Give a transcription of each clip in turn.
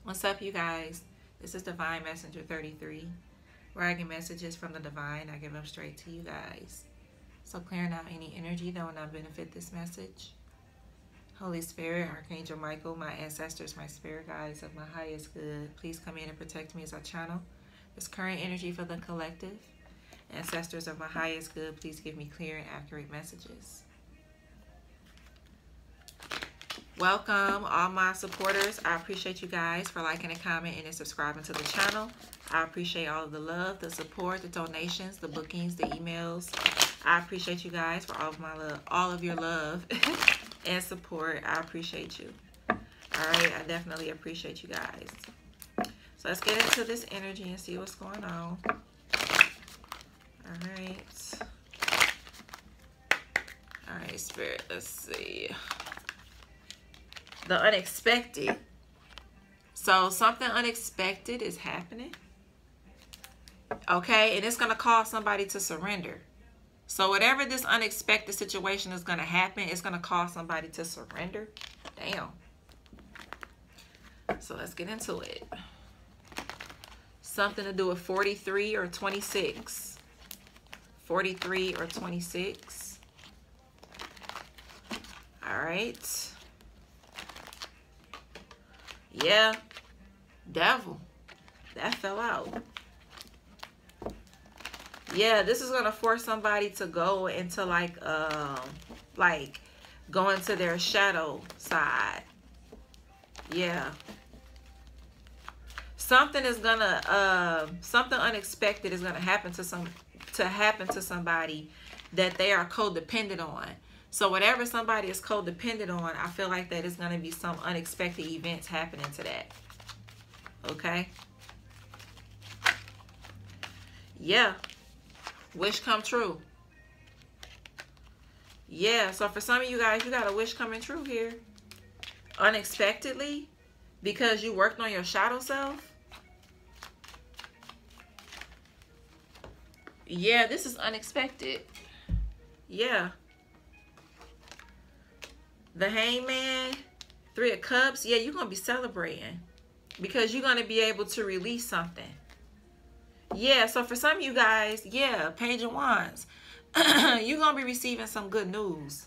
What's up, you guys? This is Divine Messenger 33, where I get messages from the divine. I give them straight to you guys. So clearing out any energy that will not benefit this message. Holy Spirit, Archangel Michael, my ancestors, my spirit guides of my highest good, please come in and protect me as I channel this current energy for the collective. Ancestors of my highest good, please give me clear and accurate messages. Welcome, all my supporters. I appreciate you guys for liking and commenting and subscribing to the channel. I appreciate all of the love, the support, the donations, the bookings, the emails. I appreciate you guys for all of my love, all of your love and support. I appreciate you. All right, I definitely appreciate you guys. So let's get into this energy and see what's going on. All right. All right, Spirit, let's see. The unexpected. So something unexpected is happening. Okay, and it's going to cause somebody to surrender. So whatever this unexpected situation is going to happen, it's going to cause somebody to surrender. Damn. So let's get into it. Something to do with 43 or 26. 43 or 26. All right. Yeah, devil, that fell out. Yeah, this is gonna force somebody to go into like go into their shadow side. Yeah, something is gonna something unexpected is gonna happen to somebody that they are codependent on. So whatever somebody is codependent on, I feel like that is going to be some unexpected events happening to that. Okay? Yeah. Wish come true. Yeah, so for some of you guys, you got a wish coming true here. Unexpectedly. Because you worked on your shadow self. Yeah, this is unexpected. Yeah. The Hangman, 3 of Cups. Yeah, you're going to be celebrating because you're going to be able to release something. Yeah, so for some of you guys, yeah, Page of Wands. You're going to be receiving some good news.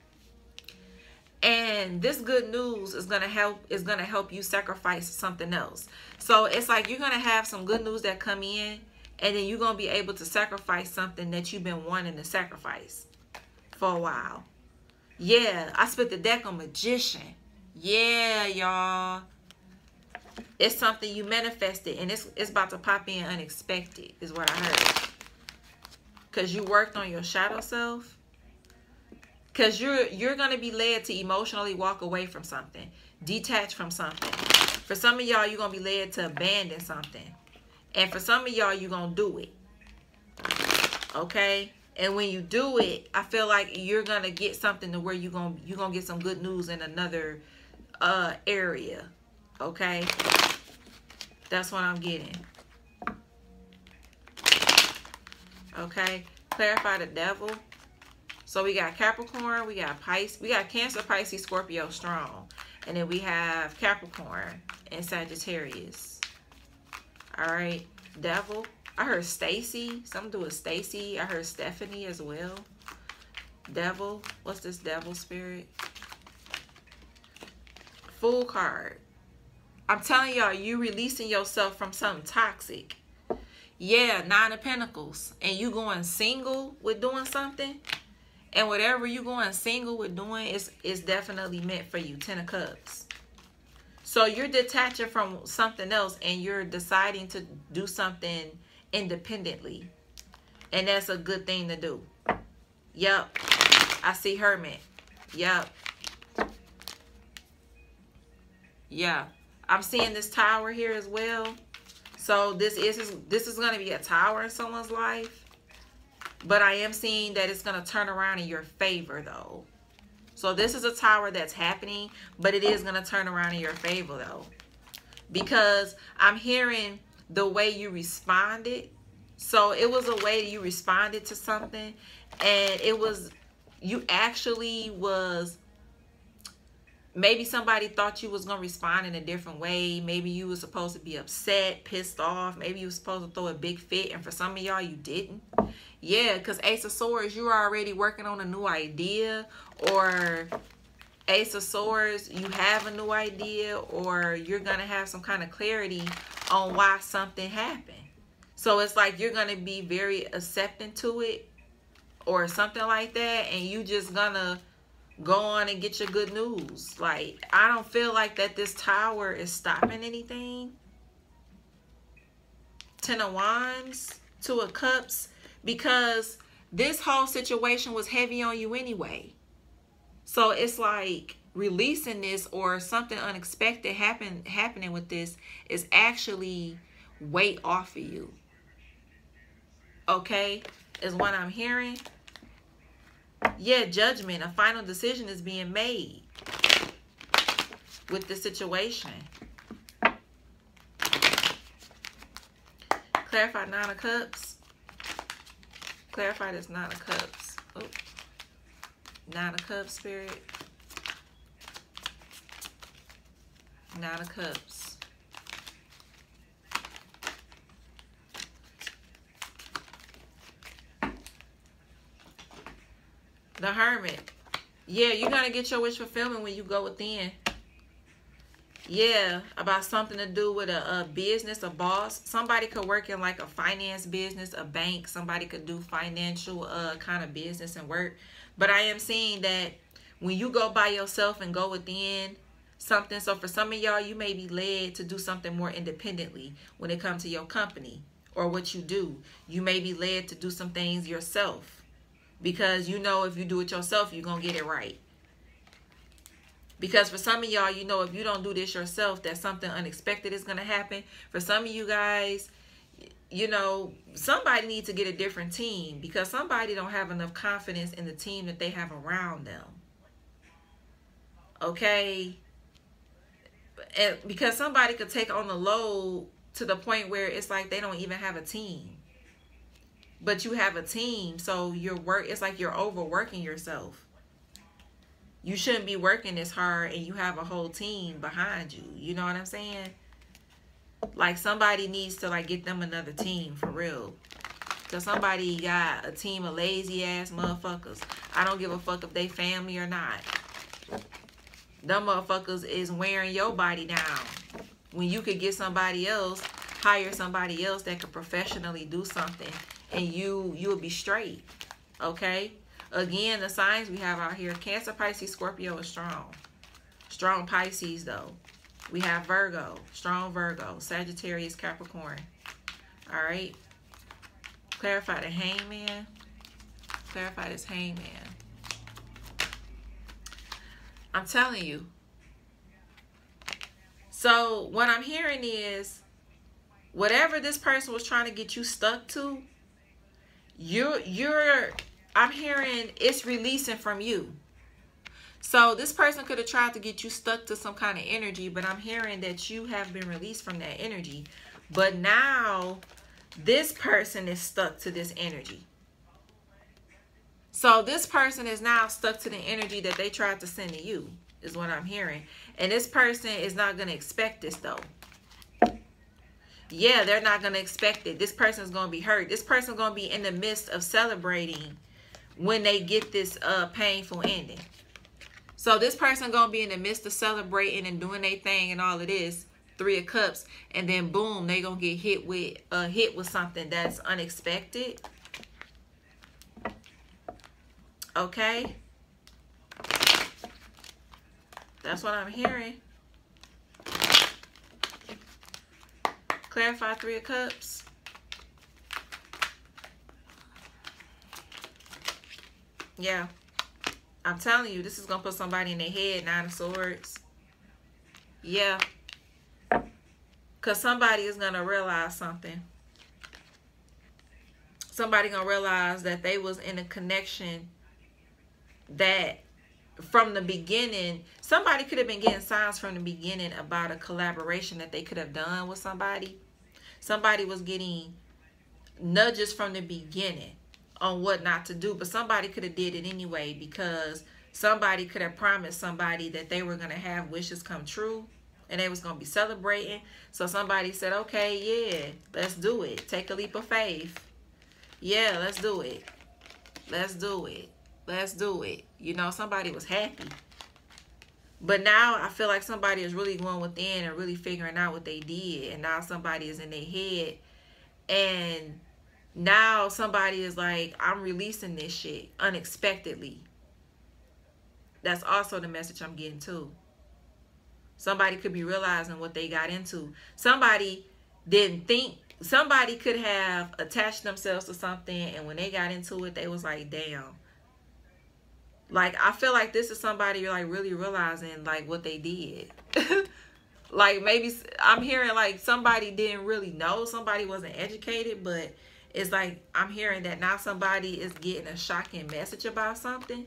And this good news is going to help you sacrifice something else. So it's like you're going to have some good news that come in, and then you're going to be able to sacrifice something that you've been wanting to sacrifice for a while. Yeah, I split the deck on Magician. Yeah, y'all. It's something you manifested, and it's about to pop in unexpected, is what I heard. Because you worked on your shadow self. Because you're going to be led to emotionally walk away from something. Detach from something. For some of y'all, you're going to be led to abandon something. And for some of y'all, you're going to do it. Okay? And when you do it, I feel like you're going to get something to where you're going to get some good news in another area. Okay? That's what I'm getting. Okay? Clarify the devil. So we got Capricorn, we got Pisces, we got Cancer, Pisces, Scorpio strong. And then we have Capricorn and Sagittarius. All right? Devil. I heard Stacy. Something to do with Stacy. I heard Stephanie as well. Devil. What's this devil spirit? Fool card. I'm telling y'all, you releasing yourself from something toxic. Yeah, 9 of Pentacles. And you going single with doing something. And whatever you going single with doing is definitely meant for you. 10 of Cups. So you're detaching from something else and you're deciding to do something independently, and that's a good thing to do. Yep, I see Hermit. Yep. Yeah, I'm seeing this tower here as well. So this is going to be a tower in someone's life, but I am seeing that it's going to turn around in your favor though. So this is a tower that's happening, but it is going to turn around in your favor though, because I'm hearing the way you responded. So it was a way you responded to something, and it was, you actually was Maybe somebody thought you was going to respond in a different way. Maybe you was supposed to be upset, pissed off. Maybe you was supposed to throw a big fit. And for some of y'all, you didn't. Yeah, because Ace of Swords, you're already working on a new idea. Or Ace of Swords, you have a new idea. Or you're going to have some kind of clarity on why something happened. So it's like you're going to be very accepting to it. Or something like that. And you just going to go on and get your good news. Like, I don't feel like that this Tower is stopping anything. 10 of Wands, 2 of Cups, because this whole situation was heavy on you anyway. So it's like releasing this or something unexpected happening with this is actually weight off of you. Okay, is what I'm hearing. Yeah, judgment, a final decision is being made with the situation. Clarify 9 of Cups. Clarify this 9 of Cups. Oh, 9 of Cups, Spirit. 9 of Cups. The Hermit. Yeah, you're going to get your wish fulfillment when you go within. Yeah, about something to do with a business, a boss. Somebody could work in like a finance business, a bank. Somebody could do financial kind of business and work. But I am seeing that when you go by yourself and go within something. So for some of y'all, you may be led to do something more independently when it comes to your company or what you do. You may be led to do some things yourself. Because you know if you do it yourself, you're going to get it right. Because for some of y'all, you know if you don't do this yourself, that something unexpected is going to happen. For some of you guys, you know, somebody needs to get a different team. Because somebody don't have enough confidence in the team that they have around them. Okay? And because somebody could take on the load to the point where it's like they don't even have a team. But you have a team, so it's like you're overworking yourself. You shouldn't be working this hard and you have a whole team behind you. You know what I'm saying? Like somebody needs to like get them another team for real. Because somebody got a team of lazy ass motherfuckers. I don't give a fuck if they family or not. Them motherfuckers is wearing your body down. When you could get somebody else, hire somebody else that could professionally do something. And you'll be straight. Okay? Again, the signs we have out here. Cancer, Pisces, Scorpio is strong. Strong Pisces, though. We have Virgo. Strong Virgo. Sagittarius, Capricorn. Alright? Clarify the Hangman. Clarify this Hangman. I'm telling you. So, what I'm hearing is, whatever this person was trying to get you stuck to, I'm hearing it's releasing from you. So this person could have tried to get you stuck to some kind of energy, but I'm hearing that you have been released from that energy. But now this person is stuck to this energy. So this person is now stuck to the energy that they tried to send to you, is what I'm hearing. And this person is not going to expect this though. Yeah, they're not going to expect it. This person is going to be hurt. This person is going to be in the midst of celebrating when they get this painful ending. So this person going to be in the midst of celebrating and doing their thing and all of this. 3 of Cups. And then boom, they going to get hit with something that's unexpected. Okay. That's what I'm hearing. Clarify 3 of Cups. Yeah. I'm telling you, this is going to put somebody in their head. 9 of Swords. Yeah. Because somebody is going to realize something. Somebody going to realize that they was in a connection that from the beginning, somebody could have been getting signs from the beginning about a collaboration that they could have done with somebody. Somebody was getting nudges from the beginning on what not to do, but somebody could have did it anyway because Somebody could have promised somebody that they were going to have wishes come true and they was going to be celebrating. So somebody said, okay, yeah, let's do it. Take a leap of faith. Yeah, let's do it. Let's do it. Let's do it. You know, somebody was happy. But now I feel like somebody is really going within and really figuring out what they did. And now somebody is in their head. And now somebody is like, I'm releasing this shit unexpectedly. That's also the message I'm getting too. Somebody could be realizing what they got into. Somebody didn't think. Somebody could have attached themselves to something, and when they got into it, they was like, damn. Like, I feel like this is somebody like really realizing like what they did. Like, maybe I'm hearing like somebody didn't really know. Somebody wasn't educated, but it's like I'm hearing that now somebody is getting a shocking message about something.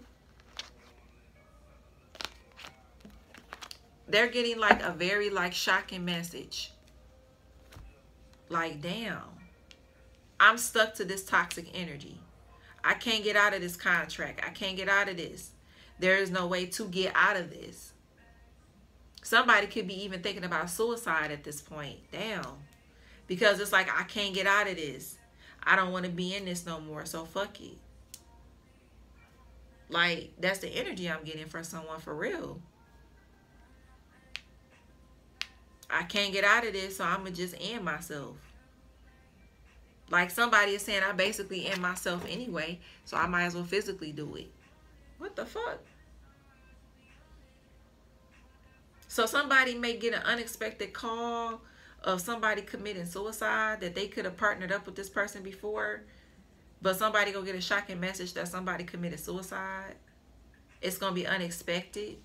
They're getting like a very like shocking message. Like, damn, I'm stuck to this toxic energy. I can't get out of this contract. I can't get out of this. There is no way to get out of this. Somebody could be even thinking about suicide at this point. Damn. Because it's like, I can't get out of this. I don't want to be in this no more. So fuck it. Like, that's the energy I'm getting for someone for real. I can't get out of this, so I'm going to just end myself. Like, somebody is saying I basically end myself anyway, so I might as well physically do it. What the fuck? So somebody may get an unexpected call of somebody committing suicide, that they could have partnered up with this person before, but somebody gonna get a shocking message that somebody committed suicide. It's gonna be unexpected.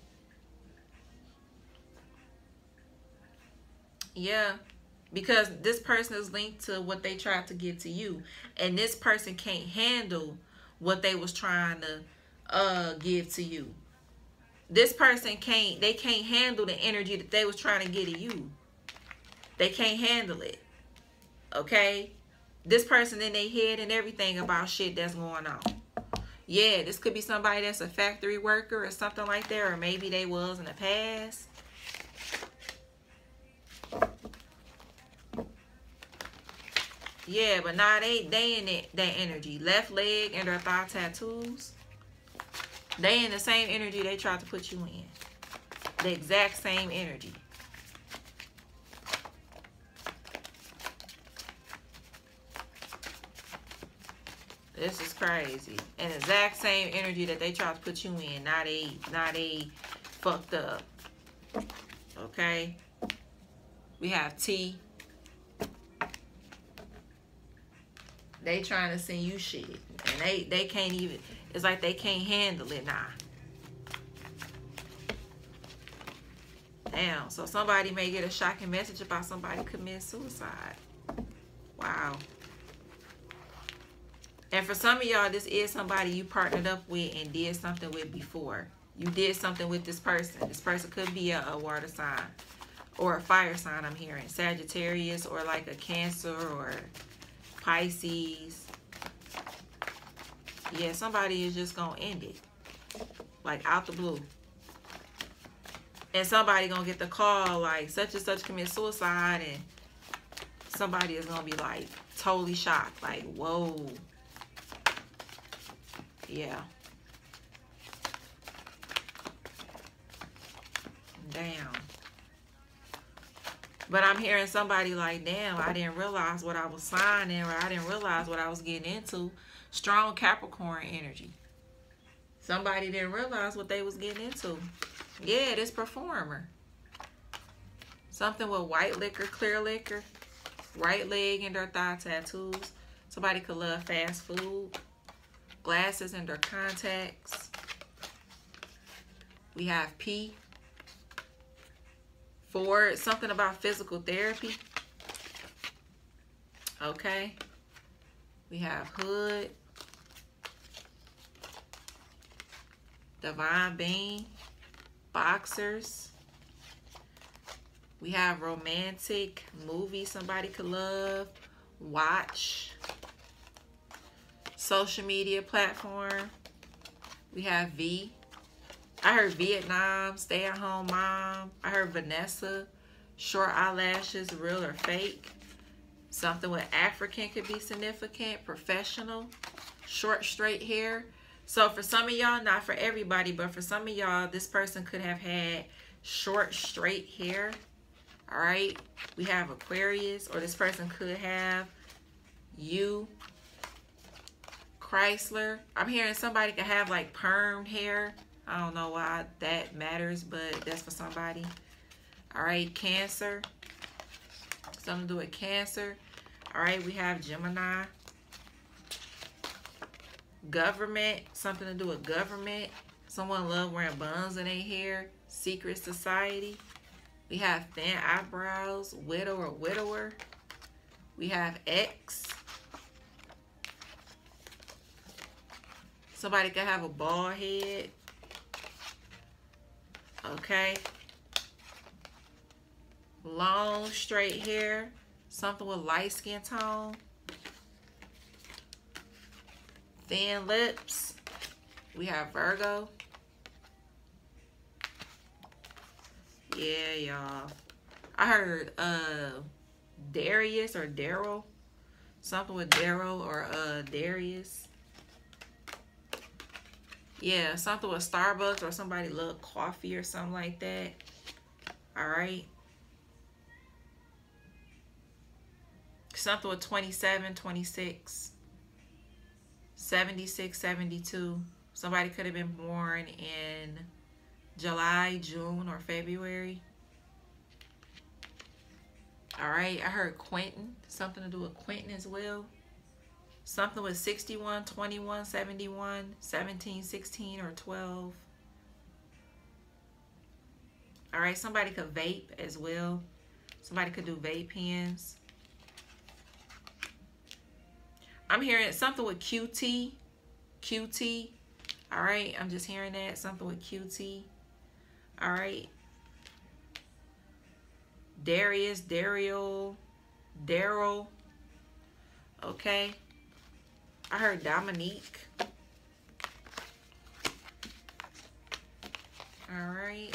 Yeah, because this person is linked to what they tried to give to you, and this person can't handle what they was trying to give to you. This person can't handle the energy that they was trying to give to you. They can't handle it. Okay? This person in their head and everything about shit that's going on. Yeah, this could be somebody that's a factory worker or something like that, or maybe they was in the past. Yeah, but now they in that energy. Left leg and their thigh tattoos. They in the same energy they tried to put you in. The exact same energy. This is crazy. And the exact same energy that they tried to put you in. Now they fucked up. Okay. We have T. They trying to send you shit. And they can't even, it's like they can't handle it now. Damn. So somebody may get a shocking message about somebody committing suicide. Wow. And for some of y'all, this is somebody you partnered up with and did something with before. You did something with this person. This person could be a water sign or a fire sign, I'm hearing. Sagittarius, or like a Cancer or Pisces. Yeah, somebody is just going to end it. Like out the blue. And somebody going to get the call like such and such commit suicide, and somebody is going to be like totally shocked. Like, whoa. Yeah. Damn. But I'm hearing somebody like, damn, I didn't realize what I was signing, or I didn't realize what I was getting into. Strong Capricorn energy. Somebody didn't realize what they was getting into. Yeah, this performer. Something with white liquor, clear liquor. Right leg and their thigh tattoos. Somebody could love fast food. Glasses and their contacts. We have P. 4, something about physical therapy. Okay. We have Hood. Divine Being. Boxers. We have romantic movie somebody could love. Watch. Social media platform. We have V. I heard Vietnam, stay-at-home mom. I heard Vanessa, short eyelashes, real or fake. Something with African could be significant. Professional, short, straight hair. So for some of y'all, not for everybody, but for some of y'all, this person could have had short, straight hair. All right. We have Aquarius, or this person could have you, Chrysler. I'm hearing somebody could have like permed hair. I don't know why that matters, but that's for somebody. All right, Cancer. Something to do with Cancer. All right, we have Gemini. Government. Something to do with government. Someone love wearing buns in their hair. Secret society. We have thin eyebrows. Widow or widower. We have X. Somebody could have a bald head. Okay. Long, straight hair. Something with light skin tone. Thin lips. We have Virgo. Yeah, y'all. I heard Darius or Daryl. Something with Daryl or Darius. Yeah, something with Starbucks or somebody love coffee or something like that. All right. Something with 27, 26, 76, 72. Somebody could have been born in July, June, or February. All right. I heard Quentin. Something to do with Quentin as well. Something with 61, 21, 71, 17, 16, or 12. All right, somebody could vape as well. Somebody could do vape pens. I'm hearing something with QT. QT. All right, I'm just hearing that. Something with QT. All right. Darius, Daryl, Daryl. Okay. I heard Dominique. All right.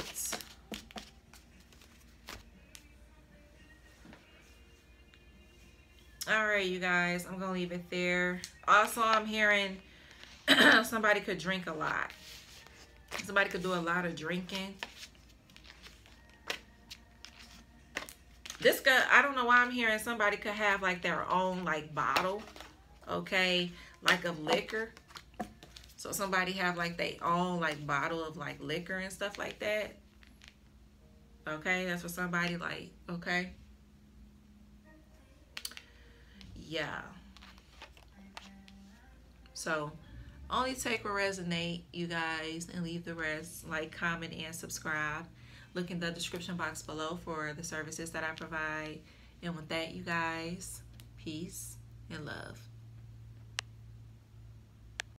All right, you guys. I'm going to leave it there. Also, I'm hearing somebody could drink a lot. Somebody could do a lot of drinking. This guy, I don't know why I'm hearing somebody could have like their own like bottle. Okay, like of liquor. So somebody have like their own like bottle of like liquor and stuff like that. Okay, that's for somebody like, okay. Yeah. So only take what resonate, you guys, and leave the rest. Like, comment, and subscribe. Look in the description box below for the services that I provide. And with that, you guys, peace and love.